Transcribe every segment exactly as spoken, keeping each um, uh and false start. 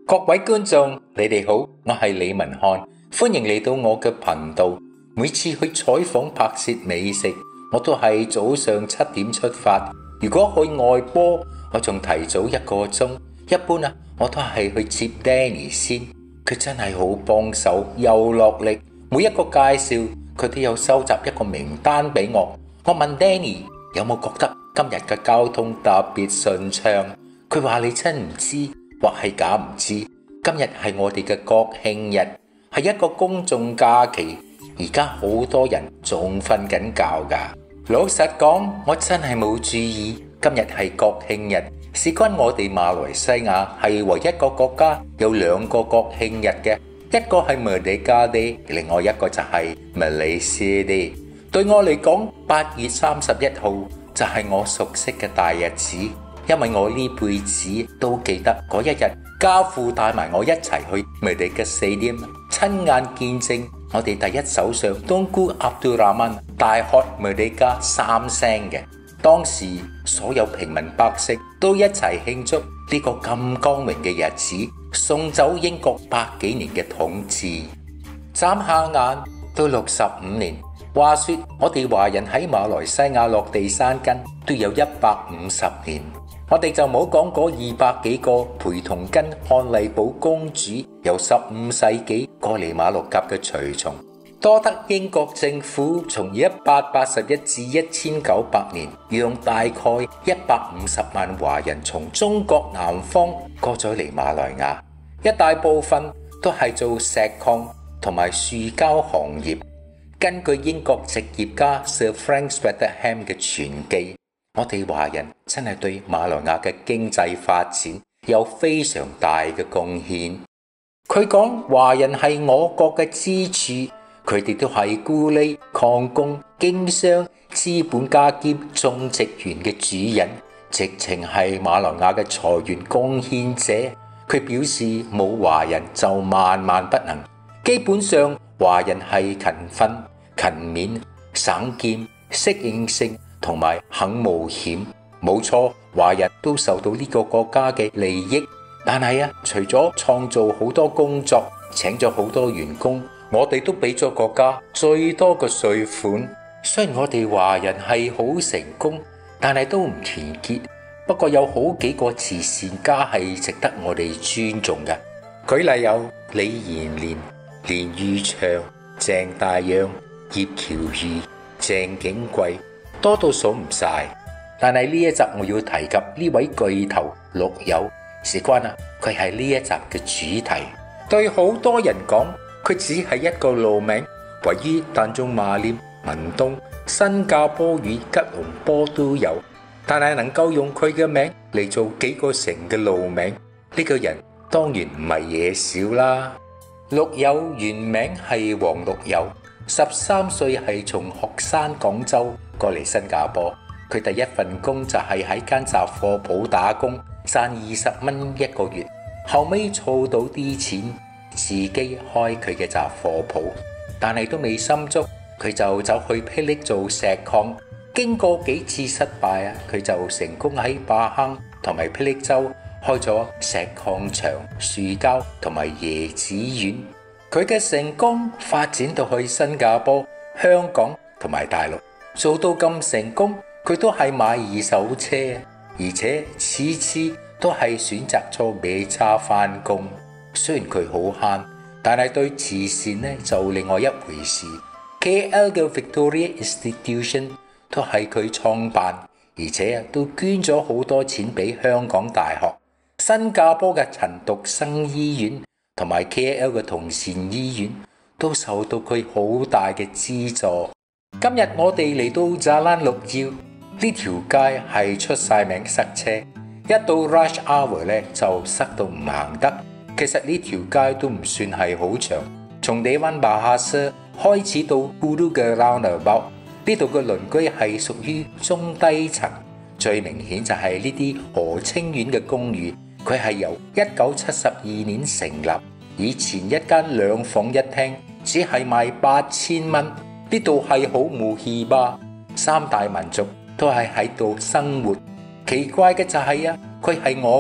各位觀眾，你哋好，我係李文漢，歡迎嚟到我嘅頻道。每次去採訪拍攝美食，我都係早上七點出發。如果去外坡，我仲提早一個鐘。一般啊，我都係去接 Danny 先。佢真係好幫手，又落力。每一個介紹，佢都有收集一個名單俾我。我問 Danny 有冇覺得今日嘅交通特別順暢？佢話你真唔知。或係假唔知，今日係我哋嘅國慶日，係一個公眾假期。而家好多人仲瞓緊覺㗎。老實講，我真係冇注意今日係國慶日。事關我哋馬來西亞係唯一個國家有兩個國慶日嘅，一個係 Merdeka Day，另外一個就係 Malaysia Day。對我嚟講，八月三十一號就係我熟悉嘅大日子。因為我呢輩子都記得嗰一日，家父帶埋我一齊去Merdeka Stadium，親眼見證我哋第一首相Tunku Abdul Rahman 大喝Merdeka三聲嘅。當時所有平民百姓都一齊慶祝呢個咁光榮嘅日子，送走英國百幾年嘅統治。眨下眼都六十五年。話說我哋華人喺馬來西亞落地生根都有一百五十年。我哋就冇講嗰二百幾個陪同跟漢麗寶公主由十五世紀過嚟馬六甲嘅隨從，多得英國政府從一八八十一至一千九百年，讓大概一百五十萬華人從中國南方過咗嚟馬來亞，一大部分都係做石礦同埋樹膠行業。根據英國植業家 Sir Frank Swettenham 嘅傳記，我哋華人真係對馬來亞嘅經濟發展有非常大嘅貢獻。佢講華人係我國嘅支柱，佢哋都係咕喱、礦工、經商、資本家兼種植園嘅主人，直情係馬來亞嘅財源貢獻者。佢表示冇華人就萬萬不能。基本上華人係勤奮、勤勉、省儉、適應性同埋肯冒險。冇錯，華人都受到呢個國家嘅利益。但係啊，除咗創造好多工作，請咗好多員工，我哋都俾咗國家最多嘅稅款。雖然我哋華人係好成功，但係都唔團結。不過有好幾個慈善家係值得我哋尊重嘅。舉例有李延年、連裕祥、鄭大洋、葉喬瑜、鄭景貴，多到數唔晒。但係呢一集我要提及呢位巨頭陸友，事關啊，佢係呢一集嘅主題。對好多人講，佢只係一個路名，位於丹中馬念、文東、新加坡與吉隆坡都有。但係能夠用佢嘅名嚟做幾個城嘅路名，呢個人當然唔係嘢少啦。陸友原名係黃陸友，十三歲係從學生廣州過嚟新加坡。佢第一份工就係喺間雜貨鋪打工，賺二十蚊一個月。後尾儲到啲錢，自己開佢嘅雜貨鋪，但係都未心足，佢就走去霹靂做石礦。經過幾次失敗啊，佢就成功喺巴坑同埋霹靂州開咗石礦場、樹膠同埋椰子園。佢嘅成功發展到去新加坡、香港同埋大陸，做到咁成功，佢都係買二手車，而且次次都係選擇坐尾叉返工。雖然佢好慳，但係對慈善呢就另外一回事。K L 嘅 Victoria Institution都係佢創辦，而且都捐咗好多錢俾香港大學、新加坡嘅陳獨生醫院同埋 K L 嘅同善醫院，都受到佢好大嘅資助。今日我哋嚟到Jalan Loke Yew，呢條街係出晒名塞車，一到 rush hour 咧就塞到唔行得。其實呢條街都唔算係好長，從地灣巴哈舍開始到 Guru 嘅 roundabout。呢度嘅鄰居係屬於中低層，最明顯就係呢啲何清苑嘅公寓，佢係由一九七十二年成立。以前一間兩房一廳只係賣八千蚊，呢度係好冇氣吧？三大民族都係喺度生活。奇怪嘅就係啊，佢係我國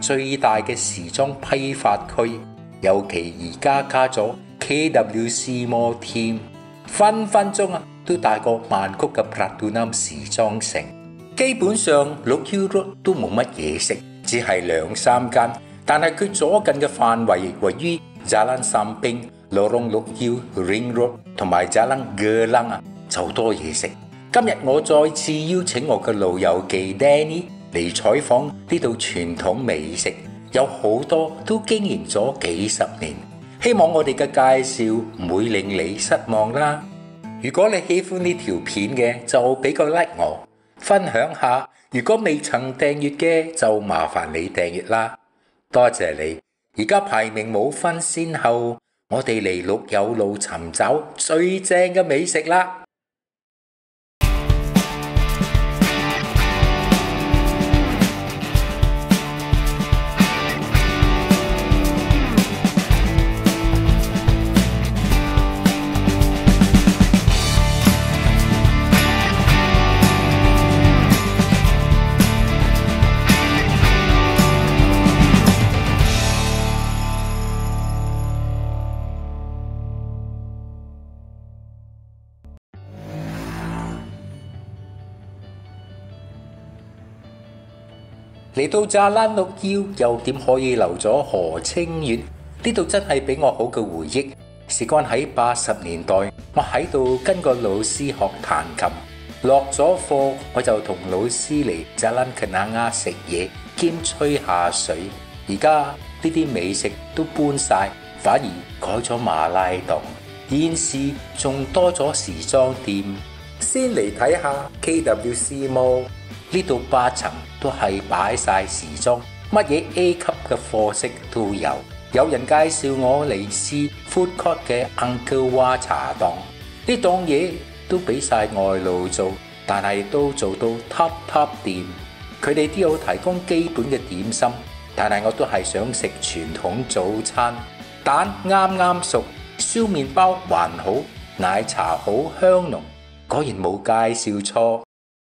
最大嘅時裝批發區，尤其而家加咗 K W C Mall添，分分鐘啊都大過曼谷嘅 Pratunam 時裝城。基本上 Loke Yew Road 都冇乜嘢食，只係兩三間，但係佢左近嘅範圍位於 Jalan Samping、Lorong Loke Yew、Ring Road 同埋 Jalan Gelang 啊，就多嘢食。今日我再次邀請我嘅老友記 Danny 嚟採訪呢度傳統美食，有好多都經營咗幾十年，希望我哋嘅介紹唔會令你失望啦。如果你喜歡呢條片嘅，就俾個 like 我，分享下。如果未曾訂閱嘅，就麻煩你訂閱啦，多謝你。而家排名冇分先後，我哋嚟陸佑路尋找最正嘅美食啦。嚟到Jalan Loke Yew又點可以漏咗何清苑？呢度真係俾我好嘅回憶。事關喺八十年代，我喺度跟個老師學彈琴，落咗課我就同老師嚟Jalan Kenanga食嘢兼吹下水。而家呢啲美食都搬晒，反而改咗馬拉檔，現時仲多咗時裝店。先嚟睇下 K W C Mall。呢度八層都係擺晒時裝，乜嘢 A 級嘅貨色都有。有人介紹我嚟試 Food Court 嘅 Uncle Wah 茶檔，呢檔嘢都俾晒外勞做，但係都做到 top top 店。佢哋都有提供基本嘅點心，但係我都係想食傳統早餐，蛋啱啱熟，燒麵包還好，奶茶好香濃，果然冇介紹錯。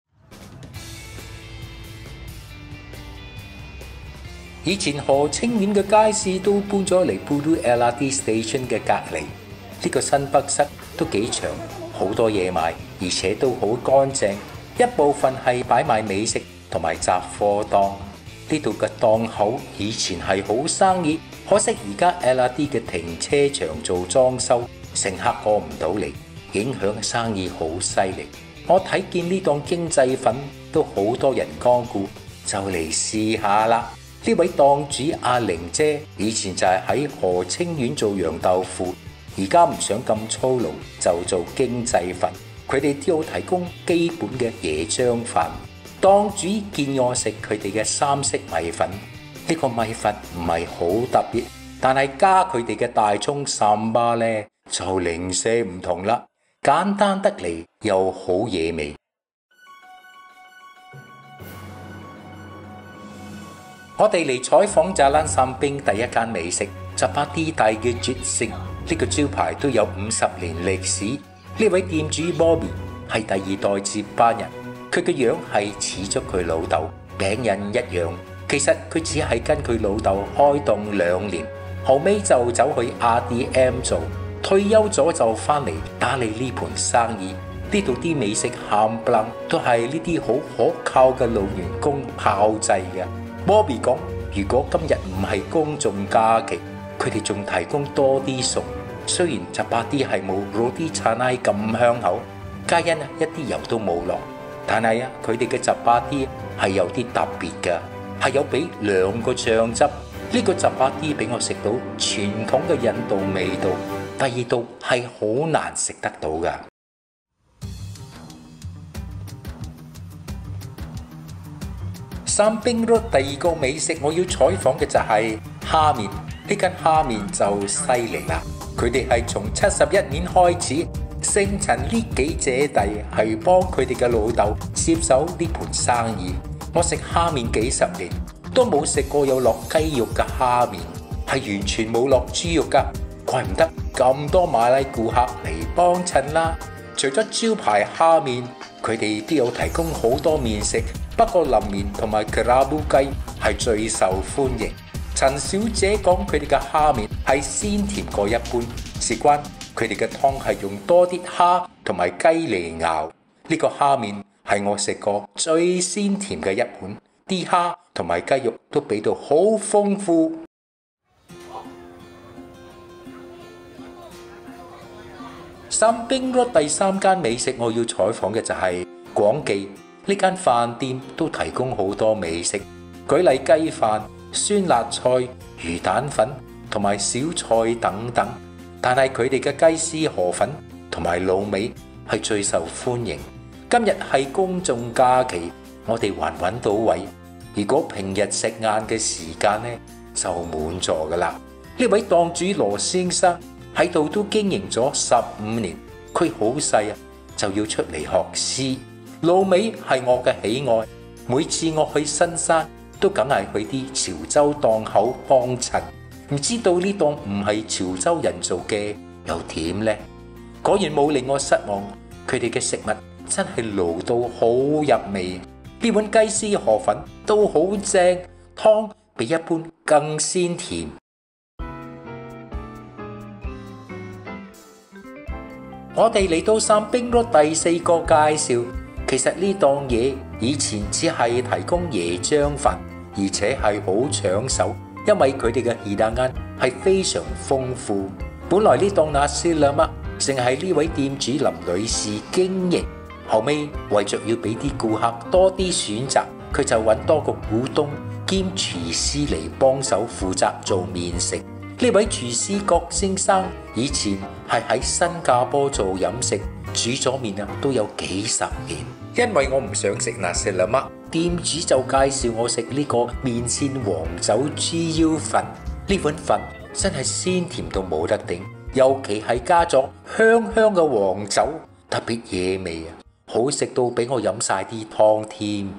以前何清苑嘅街市都搬咗嚟 Foodie L R T Station 嘅隔離，呢個新北室都幾長，好多嘢賣，而且都好乾淨。一部分係擺賣美食同埋雜貨檔。呢度嘅檔口以前係好生意，可惜而家 L R T 嘅停車場做裝修，乘客過唔到嚟，影響生意好犀利。我睇見呢檔經濟粉都好多人光顧，就嚟試下啦。呢位檔主阿玲姐以前就係喺何清苑做洋豆腐，而家唔想咁粗魯，就做經濟粉。佢哋都有提供基本嘅椰漿飯。檔主建議我食佢哋嘅三色米粉，呢個米粉唔係好特別，但係加佢哋嘅大葱三巴呢，就零舍唔同啦，簡單得嚟又好惹味。我哋嚟採訪Jalan Samping第一間美食Chapati大嘅絕食，呢個招牌都有五十年歷史。呢位店主 Bobby 係第二代接班人，佢嘅樣係似咗佢老豆，餅印一樣。其實佢只係跟佢老豆開檔兩年，後尾就走去 R D M 做，退休咗就翻嚟打理呢盤生意。呢度啲美食冚唪唥都係呢啲好可靠嘅老員工炮製嘅。Bobby 講，如果今日唔係公眾假期，佢哋仲提供多啲餸。雖然Chapati係冇 Roti Canai 咁香口，皆因一啲油都冇落，但係啊，佢哋嘅Chapati係有啲特別嘅，係有俾兩個醬汁。呢個Chapati俾我食到傳統嘅印度味道，第二度係好難食得到㗎。Samping Road第二個美食我要採訪嘅就係蝦麵，呢間蝦麵就犀利啦！佢哋係從七十一年開始，姓陳呢幾姐弟係幫佢哋嘅老豆接手呢盤生意。我食蝦麵幾十年，都冇食過有落雞肉嘅蝦麵，係完全冇落豬肉㗎，怪唔得咁多馬拉顧客嚟幫襯啦！除咗招牌蝦麵，佢哋都有提供好多麵食。 不過淋麵同埋 kerabu 雞係最受歡迎。陳小姐講佢哋嘅蝦麵係鮮甜過一般，事關佢哋嘅湯係用多啲蝦同埋雞嚟熬。呢個蝦麵係我食過最鮮甜嘅一碗，啲蝦同埋雞肉都俾到好豐富。三冰路第三間美食我要採訪嘅就係廣記。呢間飯店都提供好多美食，舉例雞飯、酸辣菜、魚蛋粉同埋小菜等等。但係佢哋嘅雞絲河粉同埋滷味係最受歡迎。今日係公眾假期，我哋還揾到位。如果平日食晏嘅時間呢，就滿座噶啦。呢位檔主羅先生喺度都經營咗十五年，佢好細啊就要出嚟學師。滷味係我嘅喜愛，每次我去新山都梗係去啲潮州檔口幫襯。唔知道呢檔唔係潮州人做嘅又點呢？果然冇令我失望，佢哋嘅食物真係滷到好入味。呢碗雞絲河粉都好正，湯比一般更鮮甜。我哋嚟到三冰路第四個介紹。其實呢檔嘢以前只係提供椰漿飯，而且係好搶手，因為佢哋嘅魚蛋羹係非常豐富。本來呢檔那些兩乜，淨係呢位店主林女士經營，後尾為着要俾啲顧客多啲選擇，佢就揾多個股東兼廚師嚟幫手負責做麵食。呢位廚師郭先生以前係喺新加坡做飲食，煮咗麵啊都有幾十年。因為我唔想食那些啦乜，店主就介紹我食呢個麵線黃酒豬腰粉。呢碗粉真係鮮甜到冇得頂，尤其係加咗香香嘅黃酒，特別惹味啊，好食到俾我飲晒啲湯添。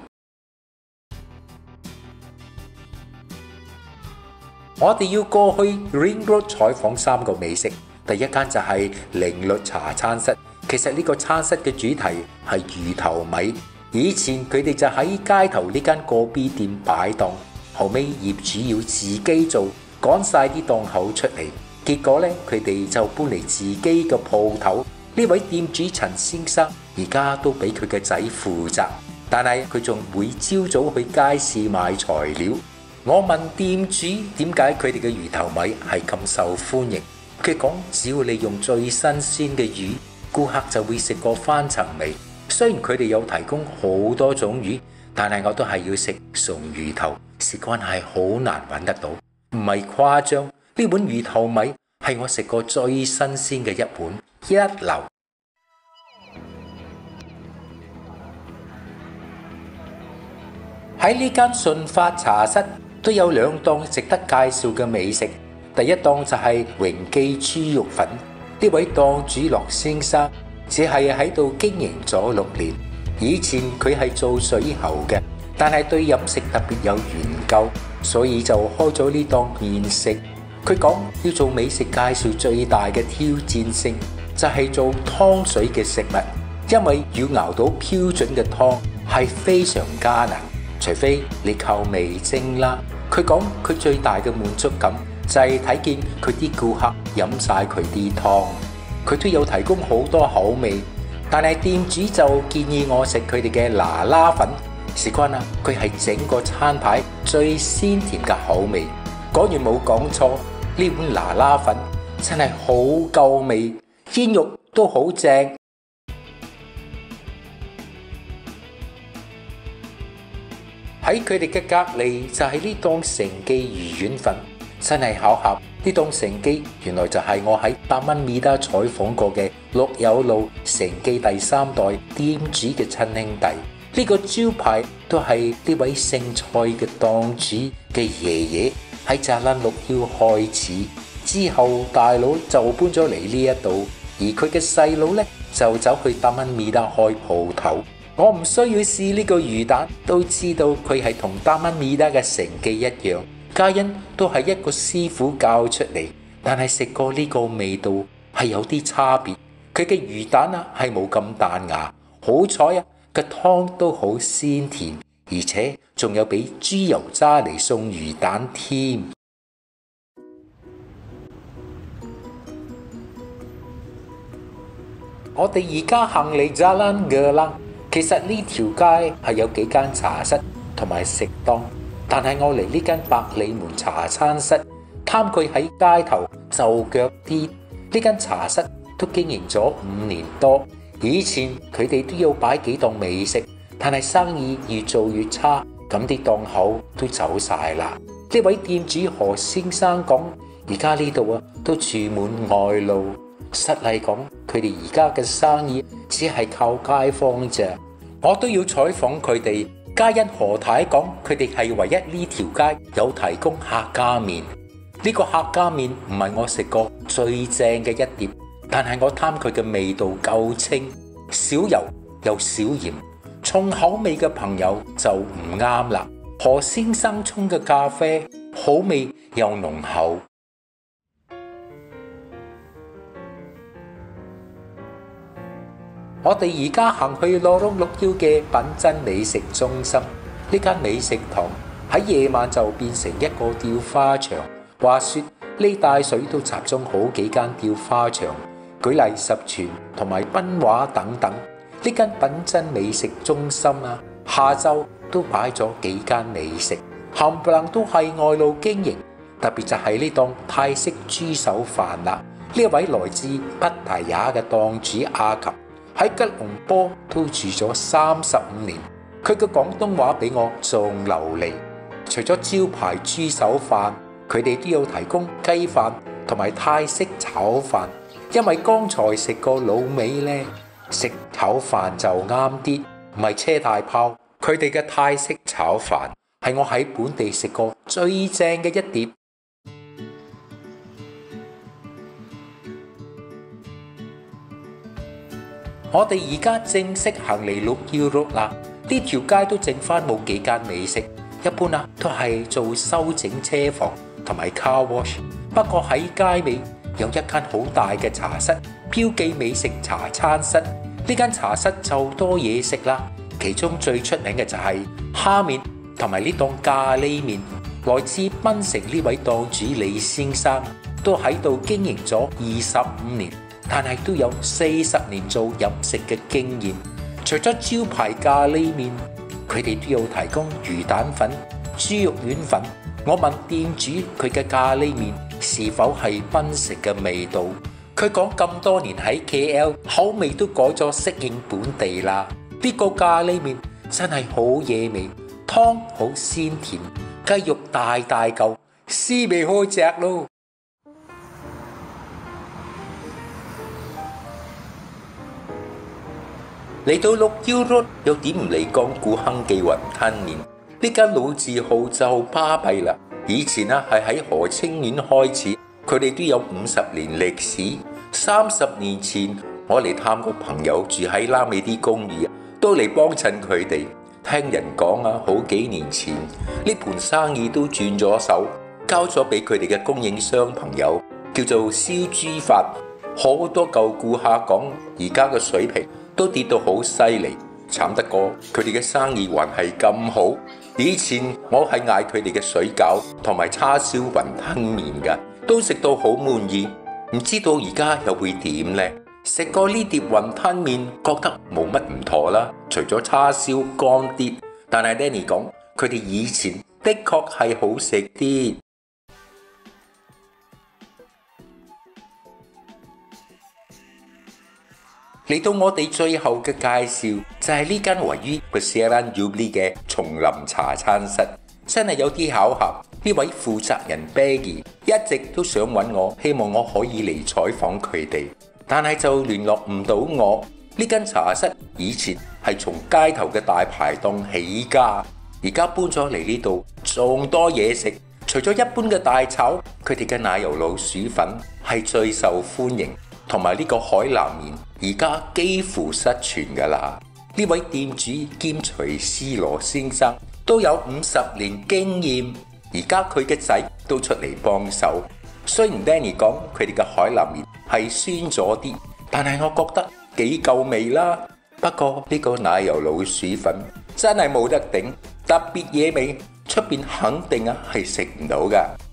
我哋要過去 Ring Road 採訪三個美食，第一間就係靈律茶餐室。其實呢個餐室嘅主題係魚頭米，以前佢哋就喺街頭呢間個 B 店擺檔，後尾業主要自己做，趕晒啲檔口出嚟，結果呢，佢哋就搬嚟自己嘅鋪頭。呢位店主陳先生而家都俾佢嘅仔負責，但係佢仲每朝早去街市買材料。我問店主點解佢哋嘅魚頭米係咁受歡迎，佢講只要你用最新鮮嘅魚，顧客就會食過翻層味。雖然佢哋有提供好多種魚，但係我都係要食純魚頭，事關係好難揾得到，唔係誇張。呢碗魚頭米係我食過最新鮮嘅一碗，一流。喺呢間順發茶室都有兩檔值得介紹嘅美食，第一檔就係榮記豬肉粉。呢位檔主樂先生只係喺度經營咗六年，以前佢係做水喉嘅，但係對飲食特別有研究，所以就開咗呢檔麵食。佢講要做美食介紹最大嘅挑戰性就係做湯水嘅食物，因為要熬到標準嘅湯係非常艱難，除非你靠味精啦。佢講佢最大嘅滿足感就係睇見佢啲顧客飲晒佢啲湯。佢都有提供好多口味，但係店主就建議我食佢哋嘅嗱嗱粉。事關啊，佢係整個餐牌最鮮甜嘅口味。果然冇講錯，呢碗嗱嗱粉真係好夠味，煙肉都好正。喺佢哋嘅隔離就係呢檔承記魚丸粉，真係巧合。呢檔承記原來就係我喺達蚊米達採訪過嘅陸佑路承記第三代店主嘅親兄弟。呢個招牌都係呢位姓蔡嘅檔主嘅爺爺喺扎蘭陸耀開始，之後大佬就搬咗嚟呢一度，而佢嘅細佬呢就走去達蚊米達開鋪頭。我唔需要試呢個魚蛋，都知道佢係同達蚊米達嘅承記一樣，皆因都係一個師傅教出嚟。但係食過呢個味道係有啲差別，佢嘅魚蛋啊係冇咁彈牙，好彩啊個湯都好鮮甜， 而且仲有俾豬油渣嚟送魚蛋添。我哋而家行嚟Jalan Gelang，其實呢條街係有幾間茶室同埋食檔，但係我嚟呢間百里門茶餐室，貪佢喺街頭就腳啲。呢間茶室都經營咗五年多，以前佢哋都要擺幾檔美食，但係生意越做越差，咁啲檔口都走晒啦。呢位店主何先生講，而家呢度啊都住滿外勞，實例講，佢哋而家嘅生意只係靠街坊啫。我都要採訪佢哋，皆因何太講佢哋係唯一呢條街有提供客家麵。呢個客家麵唔係我食過最正嘅一碟，但係我貪佢嘅味道夠清，少油又少鹽，重口味嘅朋友就唔啱啦。何先生沖嘅咖啡好味又濃厚。我哋而家行去羅龍陸腰嘅品珍美食中心，呢間美食堂喺夜晚就變成一個吊花場。話說呢帶水都集中好幾間吊花場，舉例十全同埋賓華等等。呢間品珍美食中心啊，下晝都擺咗幾間美食，冚唪唥都係外勞經營。特別就係呢檔泰式豬手飯啦。呢位來自芭提雅嘅檔主阿琴喺吉隆坡都住咗三十五年，佢嘅廣東話比我仲流利。除咗招牌豬手飯，佢哋都有提供雞飯同埋泰式炒飯。因為剛才食過滷味呢，食炒飯就啱啲，唔係車大炮。佢哋嘅泰式炒飯係我喺本地食過最正嘅一碟。我哋而家正式行嚟Loke Yew Road啦，呢條街都剩翻冇幾間美食，一般啊都係做修整車房同埋 car wash。不過喺街尾有一間好大嘅茶室，標記美食茶餐室。呢間茶室就多嘢食啦，其中最出名嘅就係蝦麵同埋呢檔咖喱麵。來自檳城呢位檔主李先生都喺度經營咗二十五年。但係都有四十年做飲食嘅經驗。除咗招牌咖喱麵，佢哋都有提供魚蛋粉、豬肉丸粉。我問店主佢嘅咖喱麵是否係檳城嘅味道，佢講咁多年喺 K L 口味都改咗適應本地啦。呢個咖喱麵真係好惹味，湯好鮮甜，雞肉大大嚿，絲未開隻咯。嚟到Loke Yew Road又點唔嚟講古亨記雲吞麵？呢間老字號就巴閉啦。以前啊係喺何清苑開始，佢哋都有五十年歷史。三十年前我嚟探個朋友住喺拉美啲公寓，都嚟幫襯佢哋。聽人講啊，好幾年前呢盤生意都轉咗手，交咗俾佢哋嘅供應商朋友，叫做燒豬飯。好多舊顧客講，而家嘅水平都跌到好犀利，慘得過佢哋嘅生意還係咁好。以前我係嗌佢哋嘅水餃同埋叉燒雲吞麵㗎，都食到好滿意。唔知道而家又會點呢？食過呢碟雲吞麵，覺得冇乜唔妥啦，除咗叉燒乾啲。但係 Danny 講，佢哋以前的確係好食啲。嚟到我哋最後嘅介紹，就係呢間位於 Persiaran Jubilee 嘅叢林茶餐室。真係有啲巧合，呢位負責人 Baggy 一直都想揾我，希望我可以嚟採訪佢哋，但係就聯絡唔到我。呢間茶室以前係從街頭嘅大排檔起家，而家搬咗嚟呢度，仲多嘢食。除咗一般嘅大炒，佢哋嘅奶油老鼠粉係最受歡迎，同埋呢個海南麵而家幾乎失傳㗎啦。呢位店主兼廚師羅先生都有五十年經驗，而家佢嘅仔都出嚟幫手。雖然 Danny 講佢哋嘅海南麵係酸咗啲，但係我覺得幾夠味啦。不過呢個奶油老鼠粉真係冇得頂， 特別野味，出邊肯定啊係食唔到㗎。